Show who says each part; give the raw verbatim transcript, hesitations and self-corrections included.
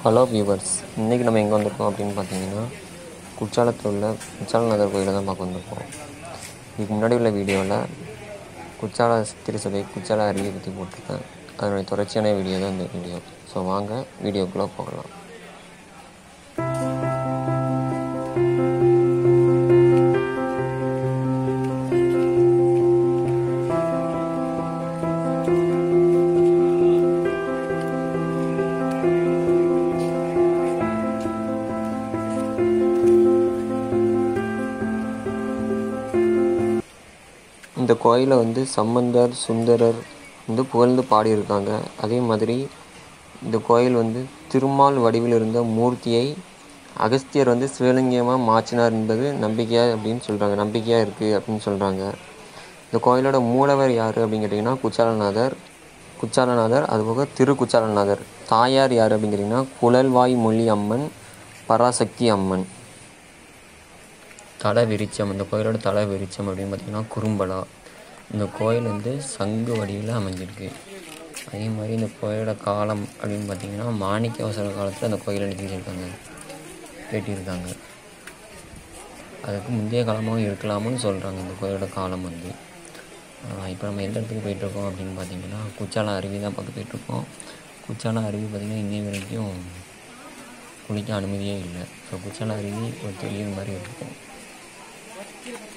Speaker 1: Hello viewers, இன்றைக்கி நம்ம எங்கே வந்திருக்கோம் அப்படின்னு பார்த்தீங்கன்னா குற்றாலத்தில் உள்ள குற்றாலநாதர் கோயிலை தான் பார்க்க வந்திருக்கோம். இதுக்கு முன்னாடி உள்ள வீடியோவில் குற்றால திருச்சபை குற்றால அருவியை பற்றி போட்டிருக்கேன். அதனுடைய தொடர்ச்சியான வீடியோ தான் இந்த வீடியோ. ஸோ வாங்க வீடியோக்குள்ளே போகலாம். இந்த கோயிலை வந்து சம்பந்தர் சுந்தரர் வந்து புகழ்ந்து பாடியிருக்காங்க. அதே மாதிரி இந்த கோயில் வந்து திருமால் வடிவில் இருந்த மூர்த்தியை அகஸ்தியர் வந்து சிவலிங்கமாக மாற்றினார் என்பது நம்பிக்கையாக அப்படின்னு சொல்கிறாங்க நம்பிக்கையாக இருக்குது அப்படின்னு சொல்கிறாங்க. இந்த கோயிலோட மூலவர் யார் அப்படின்னு கேட்டிங்கன்னா குற்றாலநாதர் குற்றாலநாதர் அதுபோக திரு குற்றாலநாதர். தாயார் யார் அப்படின்னு கேட்டிங்கன்னா குழல்வாய் மொழி அம்மன் பராசக்தி அம்மன். தலை விருட்சம், இந்த கோயிலோட தலை விருட்சம் அப்படின்னு பார்த்திங்கன்னா குறும்பலா. இந்த கோயில் வந்து சங்கு வடிவில் அமைஞ்சிருக்கு. அதே மாதிரி இந்த கோயிலோட காலம் அப்படின்னு பார்த்திங்கன்னா மாணிக்க அவசர காலத்தில் அந்த கோயிலை நிறுத்தியிருக்காங்க கட்டியிருக்காங்க. அதுக்கு முந்தைய காலமாகவும் இருக்கலாம்னு சொல்கிறாங்க இந்த கோயிலோட காலம் வந்து. இப்போ நம்ம எந்த இடத்துக்கு போயிட்டுருக்கோம் அப்படின்னு பார்த்திங்கன்னா குற்றாலம் அருவி தான் பார்க்க போயிட்டுருக்கோம். குற்றாலம் அருவி பார்த்திங்கன்னா இன்னை வரைக்கும் குளிக்க அனுமதியே இல்லை. ஸோ குற்றாலம் அருவி ஒரு தெரியும் மாதிரி இருக்கும்.